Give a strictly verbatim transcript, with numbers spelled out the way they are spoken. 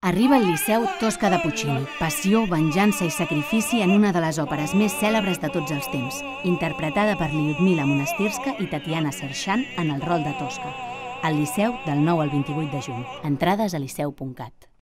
Arriba al Liceu Tosca de Puccini, passió, venjança i sacrifici en una de les òperes més cèlebres de tots els temps, interpretada per Lyudmila Monastirska i Tatiana Serchan en el rol de Tosca. Al Liceu, del nou al vint-i-vuit de juny. Entrades a liceu punt cat.